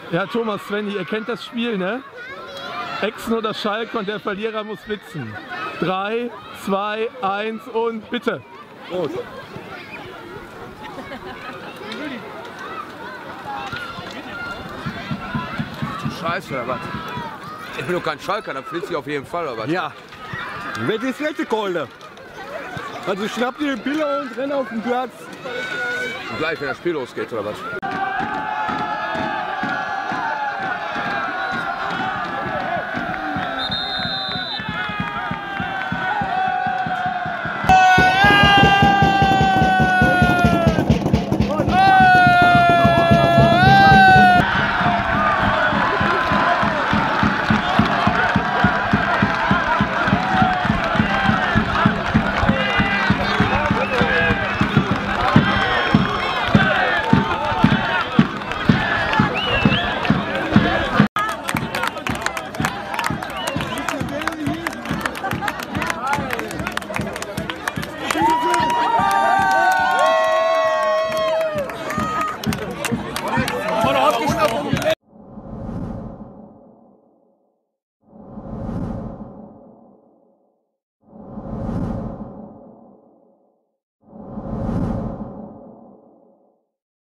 Ja, Thomas, Svenny, ihr kennt das Spiel, ne? Exen oder Schalke und der Verlierer muss witzen. 3, 2, 1 und bitte. Los. Scheiße, oder was? Ich bin doch kein Schalker, dann flitze ich auf jeden Fall, oder was? Ja. Wer ist letzte Kolde? Also schnapp dir den Piller und renn auf den Platz. Und gleich, wenn das Spiel losgeht, oder was?